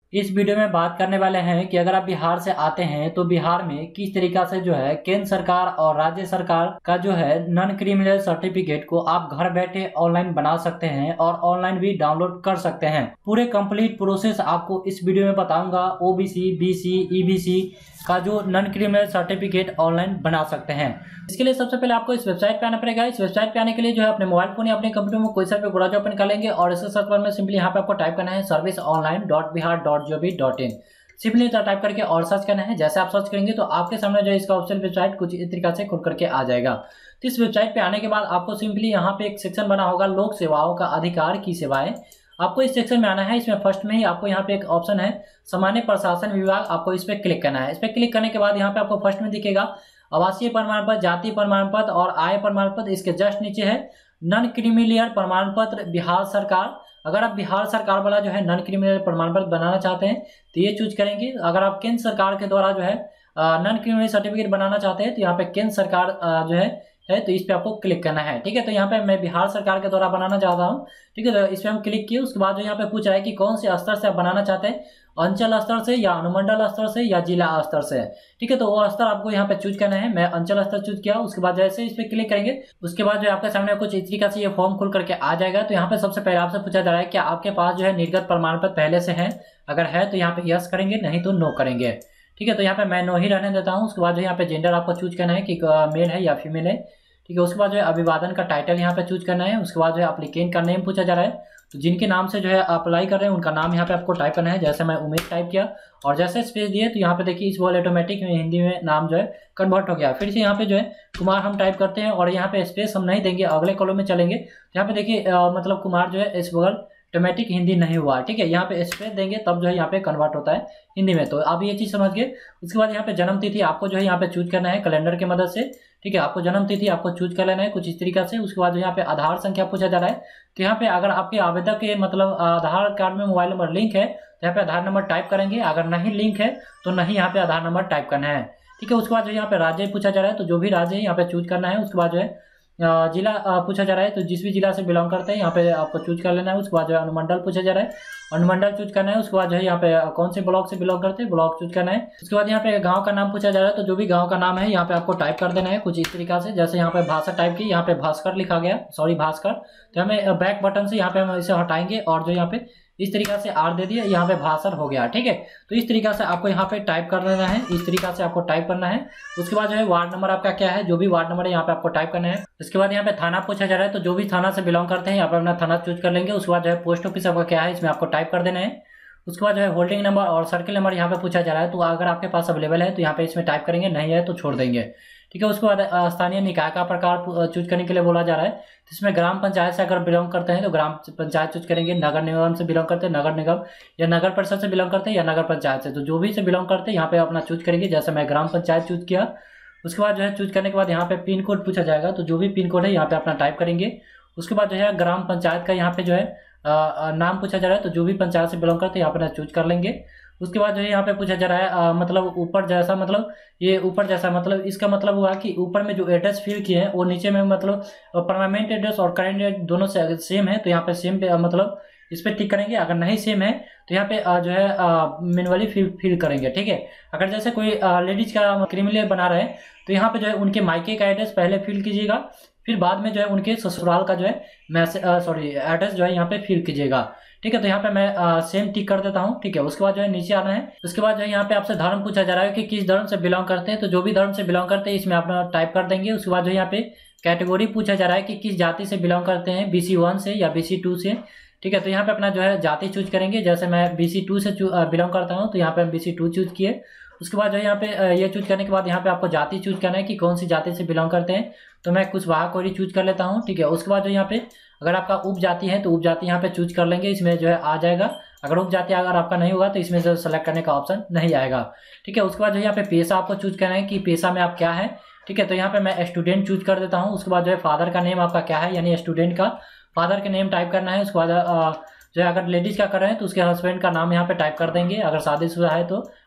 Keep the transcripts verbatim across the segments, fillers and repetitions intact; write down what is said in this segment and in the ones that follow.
इस वीडियो में बात करने वाले हैं कि अगर आप बिहार से आते हैं तो बिहार में किस तरीका से जो है केंद्र सरकार और राज्य सरकार का जो है नॉन क्रिमिनल सर्टिफिकेट को आप घर बैठे ऑनलाइन बना सकते हैं और ऑनलाइन भी डाउनलोड कर सकते हैं। पूरे कंप्लीट प्रोसेस आपको इस वीडियो में बताऊंगा। ओबीसी, बीसी, ईबीसी का जो नॉन क्रिमिनल सर्टिफिकेट ऑनलाइन बना सकते हैं। इसके लिए सबसे पहले आपको इस वेबसाइट पे आना पड़ेगा। इस वेबसाइट पे आने के लिए जो है अपने मोबाइल फोन या अपने कंप्यूटर में कोई सा भी ब्राउज़र ओपन कर लेंगे और इसे सर्च बार में सिंपली यहाँ पे आपको टाइप करना है service online dot Bihar dot G O V dot in. Simply type करके और सर्च करना है। जैसे आप सर्च करेंगे तो आपके सामने जो है इसका ऑप्शन वेबसाइट कुछ इस तरीके से खुल करके आ जाएगा। तो इस वेबसाइट पे आने के बाद आपको सिंपली यहाँ पे एक सेक्शन बना होगा लोक सेवाओं का अधिकार की सेवाएं। आपको इस सेक्शन में आना है। इसमें फर्स्ट में ही आपको यहाँ पे एक ऑप्शन है सामान्य प्रशासन विभाग, आपको इस पर क्लिक करना है। इस पर क्लिक करने के बाद यहाँ पे आपको फर्स्ट में दिखेगा आवासीय प्रमाण पत्र, जाति प्रमाण पत्र और आय प्रमाण पत्र। इसके जस्ट नीचे है नॉन क्रिमिनल प्रमाण पत्र बिहार सरकार। अगर आप बिहार सरकार वाला जो है नॉन क्रिमिनल प्रमाण पत्र बनाना चाहते हैं तो ये चूज करेंगे। अगर आप केंद्र सरकार के द्वारा जो है नॉन क्रिमिनल सर्टिफिकेट बनाना चाहते हैं तो यहाँ पे केंद्र सरकार जो है है तो इस पे आपको क्लिक करना है। ठीक है, तो यहाँ पे मैं बिहार सरकार के द्वारा बनाना चाहता हूँ। ठीक है, तो इस पे हम क्लिक किए। उसके बाद जो यहाँ पे पूछ रहा है कि कौन से स्तर से आप बनाना चाहते हैं, अंचल स्तर से या अनुमंडल स्तर से या जिला स्तर से। ठीक है, तो वो स्तर आपको यहाँ पे चूज करना है। मैं अंचल स्तर चूज किया। उसके बाद जैसे इस पे क्लिक करेंगे उसके बाद जो आपके सामने कुछ इस तरीके से ये फॉर्म खुल करके आ जाएगा। तो यहाँ पे सबसे पहले आपसे पूछा जा रहा है कि आपके पास जो है निर्गत प्रमाण पत्र पहले से है। अगर है तो यहाँ पे यस करेंगे, नहीं तो नो करेंगे। ठीक है, तो यहाँ पे मैं नो ही रहने देता हूँ। उसके बाद जो यहाँ पे जेंडर आपको चूज करना है कि मेल है या फीमेल है। ठीक है, उसके बाद जो है अभिवादन का टाइटल यहाँ पे चूज करना है। उसके बाद जो है एप्लीकेंट का नेम पूछा जा रहा है, तो जिनके नाम से जो है अप्लाई कर रहे हैं उनका नाम यहाँ पे आपको टाइप करना है। जैसे मैं उमेश टाइप किया और जैसे स्पेस दिए तो यहाँ पे देखिए इस वॉल ऑटोमेटिक में हिंदी में नाम जो है कन्वर्ट हो गया। फिर से यहाँ पे जो है कुमार हम टाइप करते हैं और यहाँ पे स्पेस हम नहीं देंगे, अगले कॉलम में चलेंगे। तो यहाँ पे देखिए मतलब कुमार जो है इस बगल ऑटोमेटिक हिंदी नहीं हुआ। ठीक है, यहाँ पे स्पेस देंगे तब जो है यहाँ पे कन्वर्ट होता है हिंदी में। तो आप ये चीज़ समझ गए। उसके बाद यहाँ पे जन्म तिथि आपको जो है यहाँ पे चूज करना है कैलेंडर की मदद से। ठीक है, आपको जन्म तिथि आपको चूज कर लेना है कुछ इस तरीका से। उसके बाद जो यहाँ पे आधार संख्या पूछा जा रहा है, तो यहाँ पे अगर आपके आवेदक के मतलब आधार कार्ड में मोबाइल नंबर लिंक है तो यहाँ पे आधार नंबर टाइप करेंगे। अगर नहीं लिंक है तो नहीं यहाँ पे आधार नंबर टाइप करना है। ठीक है, उसके बाद जो यहाँ पे राज्य पूछा जा रहा है, तो जो भी राज्य है यहाँ पे चूज करना है। उसके बाद जो है जिला पूछा जा रहा है, तो जिस भी जिला से बिलोंग करते हैं यहाँ पे आपको चूज कर लेना है। उसके बाद जो है अनुमंडल पूछा जा रहा है, अनुमंडल चूज करना है। उसके बाद जो है यहाँ पे कौन से ब्लॉक से बिलोंग करते हैं ब्लॉक चूज करना है। उसके बाद यहाँ पे गांव का नाम पूछा जा रहा है, तो जो भी गांव का नाम है यहाँ पे आपको टाइप कर देना है कुछ इस तरीका से। जैसे यहाँ पे भाषा टाइप की, यहाँ पे भास्कर लिखा गया, सॉरी भास्कर। तो हमें बैक बटन से यहाँ पे हम इसे हटाएंगे और जो यहाँ पे इस तरीका से आर दे दिया, यहाँ पे भाषण हो गया। ठीक है, तो इस तरीका से आपको यहाँ पे टाइप कर लेना है। इस तरीका से आपको टाइप करना है। उसके बाद जो है वार्ड नंबर आपका क्या है, जो भी वार्ड नंबर है यहाँ पे आपको टाइप करना है। उसके बाद यहाँ पे थाना पूछा जा रहा है, तो जो भी थाना से बिलोंग करते हैं यहाँ पे अपना थाना चूज कर लेंगे। उसके बाद जो है पोस्ट ऑफिस आपका क्या है इसमें आपको टाइप कर देना है। उसके बाद जो है होल्डिंग नंबर और सर्किल नंबर यहाँ पे पूछा जा रहा है, तो अगर आपके पास अवेलेबल है तो यहाँ पे इसमें टाइप करेंगे, नहीं है तो छोड़ देंगे। ठीक है, उसके बाद स्थानीय निकाय का प्रकार चूज करने के लिए बोला जा रहा है, तो इसमें ग्राम पंचायत से अगर बिलोंग करते हैं तो ग्राम पंचायत चूज करेंगे। नगर निगम से बिलोंग करते हैं नगर निगम, या नगर परिषद से बिलोंग करते हैं या नगर पंचायत से, तो जो भी से बिलोंग करते हैं यहाँ पे अपना चूज करेंगे। जैसे मैं ग्राम पंचायत चूज किया। उसके बाद जो है चूज करने के बाद यहाँ पे पिन कोड पूछा जाएगा, तो जो भी पिन कोड है यहाँ पे अपना टाइप करेंगे। उसके बाद जो है ग्राम पंचायत का यहाँ पे जो है आ, नाम पूछा जा रहा है, तो जो भी पंचायत से बिलोंग करते हैं यहाँ पे चूज कर लेंगे। उसके बाद जो है यहाँ पे पूछा जा रहा है आ, मतलब ऊपर जैसा, मतलब ये ऊपर जैसा मतलब इसका मतलब हुआ कि ऊपर में जो एड्रेस फिल किए हैं वो नीचे में मतलब परमानेंट एड्रेस और करेंट एड्रेस दोनों से सेम है, तो यहाँ पे सेम पे मतलब इस पर टिक करेंगे। अगर नहीं सेम है तो यहाँ पे जो है मैनुअली फिल फिल करेंगे। ठीक है, अगर जैसे कोई लेडीज का क्रिमिनल बना रहे हैं तो यहाँ पे जो है उनके मायके का एड्रेस पहले फिल कीजिएगा, फिर बाद में जो है उनके ससुराल का जो है मैसेज सॉरी एड्रेस जो है यहाँ पे फिल कीजिएगा। ठीक है, तो यहाँ पे मैं आ, सेम टिक कर देता हूँ। ठीक है, उसके बाद जो है नीचे आना है। उसके बाद जो है यहाँ पे आपसे धर्म पूछा जा रहा है कि किस धर्म से बिलोंग करते हैं, तो जो भी धर्म से बिलोंग करते हैं इसमें आप टाइप कर देंगे। उसके बाद जो यहाँ पे कैटेगरी पूछा जा रहा है कि किस जाति से बिलोंग करते हैं, बीसी वन से या बीसी टू से। ठीक है, तो यहाँ पे अपना जो है जाति चूज करेंगे। जैसे मैं बीसी टू से बिलोंग करता हूँ तो यहाँ पे हम बीसी टू चूज किए। उसके बाद जो है यहाँ पे ये चूज करने के बाद यहाँ पे आपको जाति चूज करना है कि कौन सी जाति से बिलोंग करते हैं, तो मैं कुशवाहा कोरी चूज कर लेता हूँ। ठीक है, उसके बाद जो यहाँ पे अगर आपका उप जाति है तो उप जाति यहाँ पे चूज कर लेंगे, इसमें जो है आ जाएगा। अगर उप जाति अगर आपका नहीं होगा तो इसमें से सेलेक्ट करने का ऑप्शन नहीं आएगा। ठीक है, उसके बाद जो यहाँ पे पेशा आपको चूज करना है कि पेशा में आप क्या है। ठीक है, तो यहाँ पे मैं स्टूडेंट चूज कर देता हूँ। उसके बाद जो है फादर का नेम आपका क्या है, यानी स्टूडेंट का फादर के नेम टाइप करना है। उसके बाद जो है अगर लेडीज का कर रहे हैं तो उसके हस्बैंड का नाम यहाँ पे टाइप कर देंगे। अगर शादीशुदा है तो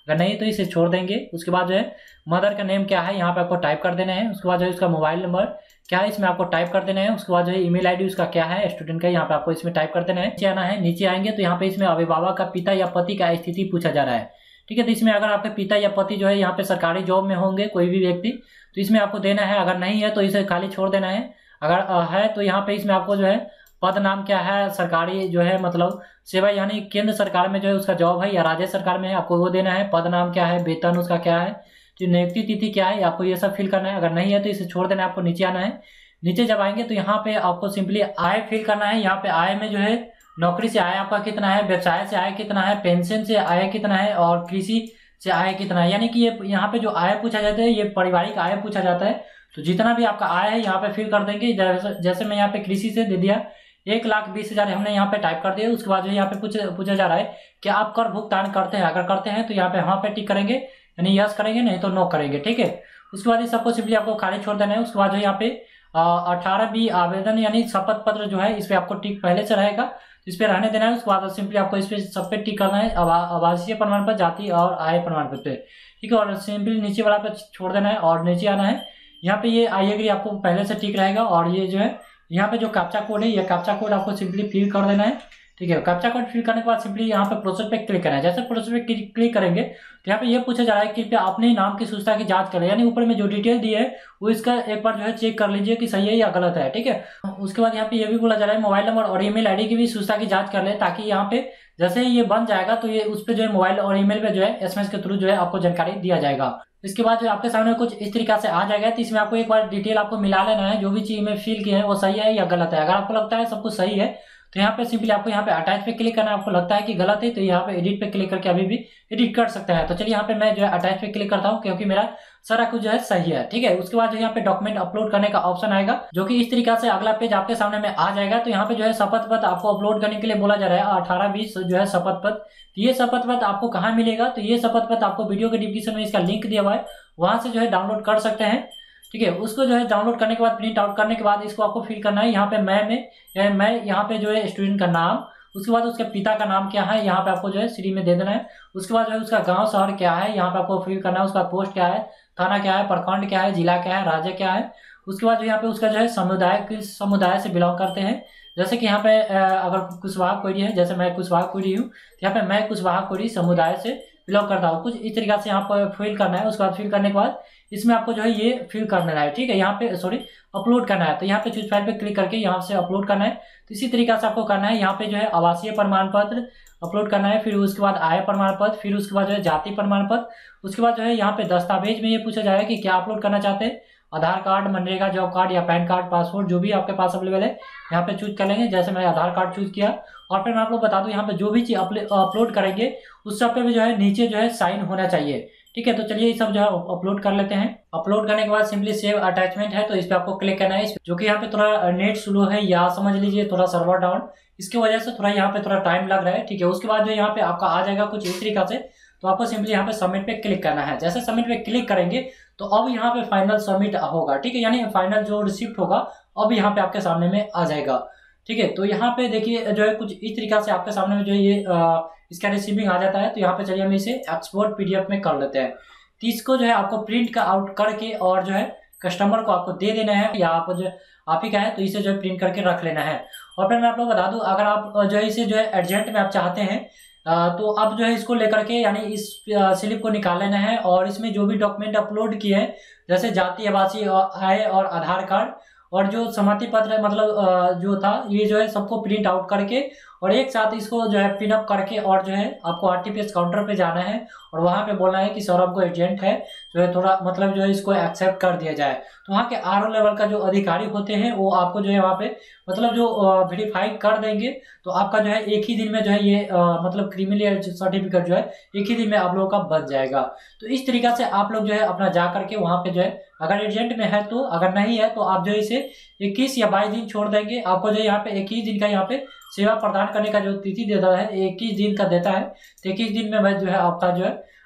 अगर नहीं तो इसे छोड़ देंगे। उसके बाद जो है मदर का नेम क्या है यहाँ पे आपको टाइप कर देना है। उसके बाद जो है उसका मोबाइल नंबर क्या है इसमें आपको टाइप कर देना है। उसके बाद जो है ईमेल आईडी उसका क्या है स्टूडेंट का यहाँ पे आपको इसमें टाइप कर देना है। नीचे आना है, नीचे आएंगे तो यहाँ पे इसमें अभिभावक का पिता या पति का स्थिति पूछा जा रहा है। ठीक है, तो इसमें अगर आपके पिता या पति जो है यहाँ पे सरकारी जॉब में होंगे कोई भी व्यक्ति तो इसमें आपको देना है, अगर नहीं है तो इसे खाली छोड़ देना है। अगर है तो यहाँ पे इसमें आपको जो है पद नाम क्या है, सरकारी जो है मतलब सेवा यानी केंद्र सरकार में जो है उसका जॉब है या राज्य सरकार में है आपको वो देना है। पद नाम क्या है, वेतन उसका क्या है, जो नियुक्ति तिथि क्या है आपको ये सब फिल करना है। अगर नहीं है तो इसे छोड़ देना है, आपको नीचे आना है। नीचे जब आएंगे तो यहाँ पे आपको सिंपली आय फिल करना है। यहाँ पे आय में जो है नौकरी से आय आपका कितना है, व्यवसाय से आय कितना है, पेंशन से आय कितना है और कृषि से आय कितना है। यानी कि ये यहाँ पे जो आय पूछा जाता है ये पारिवारिक आय पूछा जाता है। तो जितना भी आपका आय है यहाँ पे फिल कर देंगे। जैसे जैसे मैं यहाँ पे कृषि से दे दिया एक लाख बीस हजार हमने यहाँ पे टाइप कर दिया। उसके बाद जो यहाँ पे पूछा पूछा जा रहा है कि आप कर भुगतान करते हैं, अगर करते हैं तो यहाँ पे हाँ पे टिक करेंगे यानी यस करेंगे, नहीं तो नो करेंगे। ठीक है, उसके बाद ये सबको सिंपली आपको खाली छोड़ देना है। उसके बाद जो यहाँ पे अठारह बी आवेदन यानी शपथ पत्र जो है इस पे आपको टिक पहले से रहेगा, इस पे रहने देना है। उसके बाद सिंपली आपको इस पे सब पे टिक करना है, आवासीय प्रमाण पत्र, जाति और आय प्रमाण पत्र। ठीक है, और सिंपली नीचे वाला पे छोड़ देना है और नीचे आना है। यहाँ पे ये आई एग्री आपको पहले से टिक रहेगा और ये जो है यहाँ पे जो कैप्चा कोड है ये कैप्चा कोड आपको सिंपली फिल कर देना है। ठीक है, कैप्चा कोड फिल करने के बाद सिंपली यहाँ पे प्रोसेस पे क्लिक करना है। जैसे प्रोसेस पे क्लिक करेंगे तो यहाँ पे ये पूछा जा रहा है कि कृपया अपने नाम की सूचना की जांच करें, यानी ऊपर में जो डिटेल दी है वो इसका एक बार जो है चेक कर लीजिए कि सही है या गलत है। ठीक है, उसके बाद यहाँ पे ये भी बोला जा रहा है मोबाइल नंबर और ईमेल आईडी की भी सूचना की जांच कर ले, ताकि यहाँ पे जैसे ही ये बन जाएगा तो ये उस पर जो है मोबाइल और ईमेल पे जो है एसएमएस के थ्रू जो है आपको जानकारी दिया जाएगा। इसके बाद जो आपके सामने कुछ इस तरीका से आ जाएगा। तो इसमें आपको एक बार डिटेल आपको मिला लेना है, जो भी चीज में फिल की है वो सही है या गलत है। अगर आपको लगता है सब कुछ सही है तो यहाँ पे सिंपली आपको यहाँ पे अटैच पे क्लिक करना है। आपको लगता है कि गलत है तो यहाँ पे एडिट पे क्लिक करके अभी भी एडिट कर सकते हैं। तो चलिए यहाँ पे मैं जो है अटैच पे क्लिक करता हूँ क्योंकि मेरा सारा कुछ जो है सही है। ठीक है, उसके बाद जो यहाँ पे डॉक्यूमेंट अपलोड करने का ऑप्शन आएगा, जो कि इस तरीका से अगला पेज आपके सामने में आ जाएगा। तो यहाँ पे जो है शपथ पत्र आपको अपलोड करने के लिए बोला जा रहा है अठारह बीस जो है शपथ पत्र। तो ये शपथ पत्र आपको कहाँ मिलेगा, तो ये शपथ पत्र आपको वीडियो के डिस्क्रिप्शन में इसका लिंक दिया हुआ है, वहां से जो है डाउनलोड कर सकते हैं। ठीक है, उसको जो है डाउनलोड करने के बाद प्रिंट आउट करने के बाद इसको आपको फिल करना है। यहाँ पे मैं में मैं यहाँ पे जो है स्टूडेंट का नाम, उसके बाद उसके पिता का नाम क्या है यहाँ पे आपको जो है श्री में दे देना है। उसके बाद जो है उसका गांव शहर क्या है यहाँ पे आपको फिल करना है। उसका पोस्ट क्या है, थाना क्या है, प्रखंड क्या है, जिला क्या है, राज्य क्या है। उसके बाद जो यहाँ पे उसका जो है समुदाय किस समुदाय से बिलोंग करते हैं। जैसे कि यहाँ पे अगर कुशवाहा कोयरी है, जैसे मैं कुशवाहा कोयरी हूँ, यहाँ पे मैं कुशवाहा कोयरी समुदाय से बिलोंग करता हूँ। कुछ इस तरीका से यहाँ पर फिल करना है। उसके बाद फिल करने के बाद इसमें आपको जो है ये फिल करना है। ठीक है, यहाँ पे सॉरी अपलोड करना है। तो यहाँ पे चूज फाइल पे क्लिक करके यहाँ से अपलोड करना है। तो इसी तरीका से आपको करना है। यहाँ पे जो है आवासीय प्रमाण पत्र अपलोड करना है, फिर उसके बाद आय प्रमाण पत्र, फिर उसके बाद जो है जाति प्रमाण पत्र। उसके बाद जो है यहाँ पे दस्तावेज में ये पूछा जाएगा कि क्या अपलोड करना चाहते हैं, आधार कार्ड, मनरेगा जॉब कार्ड या पैन कार्ड, पासपोर्ट, जो भी आपके पास अवेलेबल है यहाँ पे चूज कर लेंगे। जैसे मैं आधार कार्ड चूज किया। और फिर मैं आपको बता दूं यहाँ पे जो भी चीज अपलोड करेंगे उस सब पे भी जो है नीचे जो है साइन होना चाहिए। ठीक है, तो चलिए ये सब जो है अपलोड कर लेते हैं। अपलोड करने के बाद सिंपली सेव अटैचमेंट है तो इस पे आपको क्लिक करना है, जो कि यहाँ पे थोड़ा नेट स्लो है या समझ लीजिए थोड़ा सर्वर डाउन, इसकी वजह से थोड़ा यहाँ पे थोड़ा टाइम लग रहा है। ठीक है, उसके बाद जो यहाँ पे आपका आ जाएगा कुछ इस तरीका से। तो आपको सिंपली यहाँ पे सबमिट पे क्लिक करना है। जैसे सबमिट पे क्लिक करेंगे तो अब यहाँ पे फाइनल सबमिट होगा। ठीक है, यानी फाइनल जो रिसिप्ट होगा अब यहाँ पे आपके सामने में आ जाएगा। ठीक है, तो यहाँ पे देखिए जो है कुछ इस तरीका से आपके सामने में जो है ये आ, इसका रिसीविंग आ जाता है। तो यहाँ पे चलिए हम इसे एक्सपोर्ट पीडीएफ में कर लेते हैं। तो इसको जो है आपको प्रिंट का आउट करके और जो है कस्टमर को आपको दे देना है, या आप जो आप ही का है तो इसे जो है प्रिंट करके रख लेना है। और फिर मैं आप लोग बता दूं, अगर आप जो है इसे जो है अर्जेंट में आप चाहते हैं तो आप जो है इसको लेकर के यानी इस स्लिप को निकाल लेना है और इसमें जो भी डॉक्यूमेंट अपलोड किए हैं जैसे जाति, आवासीय आय और आधार कार्ड और जो सहमति पत्र मतलब जो था ये जो है सबको प्रिंट आउट करके और एक साथ इसको जो है पिनअप करके और जो है आपको आरटीपीएस काउंटर पे जाना है और वहां पे बोलना है कि सौरभ को एजेंट है जो है थोड़ा मतलब जो है इसको एक्सेप्ट कर दिया जाए। तो वहाँ के आर ओ लेवल का जो अधिकारी होते हैं वो आपको जो है वहाँ पे मतलब जो वेरीफाई कर देंगे। तो आपका जो है एक ही दिन में जो है ये आ, मतलब क्रिमिनल सर्टिफिकेट जो है एक ही दिन में आप लोगों का बन जाएगा। तो इस तरीका से आप लोग जो है अपना जा करके वहाँ पे जो है अगर एजेंट में है तो, अगर नहीं है तो आप जो इसे इक्कीस या बाईस दिन छोड़ देंगे। आपको जो यहाँ पे इक्कीस दिन का यहाँ पे सेवा प्रदान करने का जो तिथि देता है इक्कीस दिन का देता है। तो इक्कीस दिन में मैं जो है आपका जो है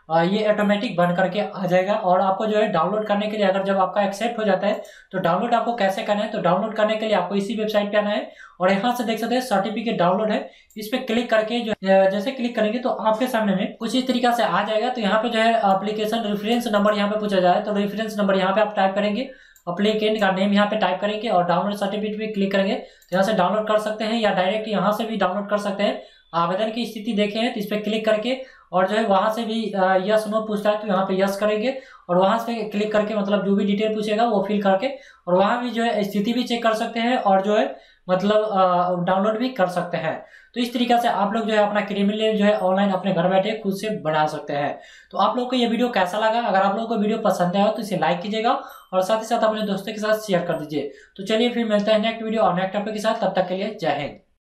ये ऑटोमेटिक बन करके आ जाएगा। और आपको जो है डाउनलोड करने के लिए, अगर जब आपका एक्सेप्ट हो जाता है तो डाउनलोड आपको कैसे करना है, तो डाउनलोड करने के लिए आपको इसी वेबसाइट पे आना है और यहाँ से देख सकते हैं सर्टिफिकेट डाउनलोड है, इस पे क्लिक करके जो जैसे क्लिक करेंगे तो आपके सामने में कुछ इस तरीका से आ जाएगा। तो यहाँ पे जो है एप्लीकेशन रेफरेंस नंबर यहाँ पे पूछा जाए तो रेफरेंस नंबर यहाँ पे आप टाइप करेंगे, एप्लीकेंट का नेम यहाँ पे टाइप करेंगे और डाउनलोड सर्टिफिकेट पे क्लिक करेंगे तो यहाँ से डाउनलोड कर सकते हैं या डायरेक्ट यहाँ से भी डाउनलोड कर सकते हैं। आवेदन की स्थिति देखे हैं तो इस पे क्लिक करके और जो है वहां से भी यस नो पूछता है तो यहाँ पे यस करेंगे और वहां से क्लिक करके मतलब जो भी डिटेल पूछेगा वो फिल करके और वहां भी जो है स्थिति भी चेक कर सकते हैं और जो है मतलब डाउनलोड भी कर सकते हैं। तो इस तरीके से आप लोग जो है अपना क्रिमिनल जो है ऑनलाइन अपने घर बैठे खुद से बना सकते हैं। तो आप लोग को ये वीडियो कैसा लगा? अगर आप लोगों को वीडियो पसंद आया तो इसे लाइक कीजिएगा और साथ ही साथ अपने दोस्तों के साथ शेयर कर दीजिए। तो चलिए फिर मिलते हैं नेक्स्ट वीडियो और नेक्स्ट टॉपिक के साथ, तब तक के लिए जय हिंद।